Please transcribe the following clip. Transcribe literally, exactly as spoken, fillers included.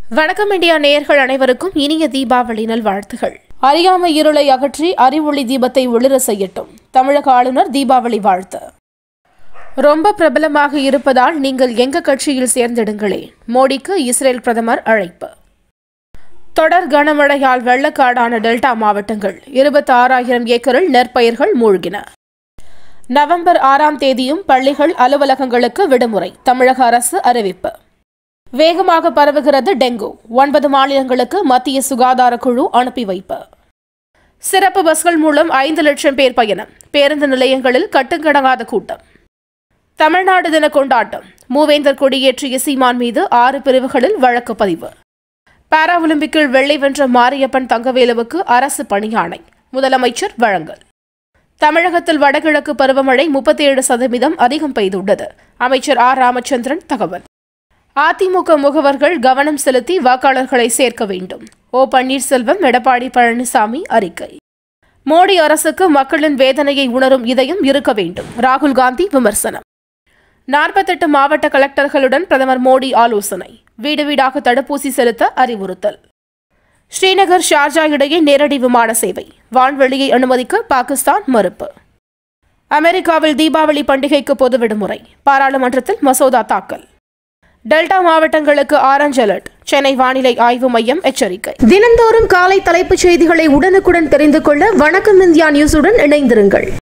வணக்கம் இந்தியா நேயர்கள் அனைவருக்கும் இனிய தீபாவளி நல்வாழ்த்துகள். அறியாமை இருளை அகற்றி அறிவொளி தீபத்தை ஒளிர செய்யட்டும். தமிழக ஆளுநர் தீபாவளி வாழ்த்து. ரொம்ப பிரபலமாக இருப்பதால் நீங்கள் எங்க கட்சியில் சேர்ந்திடுங்களே. மோடிக்கு இஸ்ரேல் பிரதமர் அழைப்பு. தொடர் கனமழையால் வெள்ளக்காடான டெல்டா மாவட்டங்கள். இருபத்தி ஆறாயிரம் ஏக்கரில் நெற்பயிர்கள் மூழ்கின. நவம்பர் ஆறாம் தேதியும் பள்ளிகள் அலுவலகங்களுக்கு விடுமுறை. தமிழக அரசு அறிவிப்பு. வேகமாக பரவுகிறது டெங்கு. ஒன்பது மாநிலங்களுக்கு மத்திய சுகாதார குழு அனுப்பி வைப்பு. சிறப்பு பஸ்கள் மூலம் ஐந்து லட்சம் பேர் பயணம். பேருந்து நிலையங்களில் கட்டுக்கடங்காத கூட்டம். தமிழ்நாடு தின கொண்டாட்டம். மூவேந்தர் கொடியேற்றிய சீமான் மீது ஆறு பிரிவுகளில் வழக்கு பதிவு. பாரா ஒலிம்பிக்கில் வெள்ளை வென்ற மாரியப்பன் தங்கவேலுவுக்கு அரசு பணியாணை. முதலமைச்சர் வழங்கல். தமிழகத்தில் வடகிழக்கு பருவமழை முப்பத்தி ஏழு சதவீதம் அதிகம் பெய்துள்ளது. அமைச்சர் ஆர் ராமச்சந்திரன் தகவல். அதிமுக முகவர்கள் கவனம் செலுத்தி வாக்காளர்களை சேர்க்க வேண்டும். ஓ பன்னீர்செல்வம் எடப்பாடி பழனிசாமி அறிக்கை. மோடி அரசுக்கு மக்களின் வேதனையை உணரும் இதயம் இருக்க வேண்டும். ராகுல் காந்தி விமர்சனம். நாற்பத்தெட்டு மாவட்ட கலெக்டர்களுடன் பிரதமர் மோடி ஆலோசனை. வீடு வீடாக தடுப்பூசி செலுத்த அறிவுறுத்தல். ஸ்ரீநகர் ஷார்ஜா இடையே நேரடி விமான சேவை. வான்வெளியை அனுமதிக்க பாகிஸ்தான் மறுப்பு. அமெரிக்காவில் தீபாவளி பண்டிகைக்கு பொது விடுமுறை. பாராளுமன்றத்தில் மசோதா தாக்கல். டெல்டா மாவட்டங்களுக்கு ஆரஞ்ச் அலர்ட். சென்னை வானிலை ஆய்வு மையம் எச்சரிக்கை. தினந்தோறும் காலை தலைப்புச் செய்திகளை உடனுக்குடன் தெரிந்து கொள்ள வணக்கம் இந்தியா நியூஸுடன் இணைந்திருங்கள்.